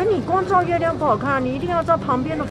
你光照月亮不好看，你一定要照旁边的。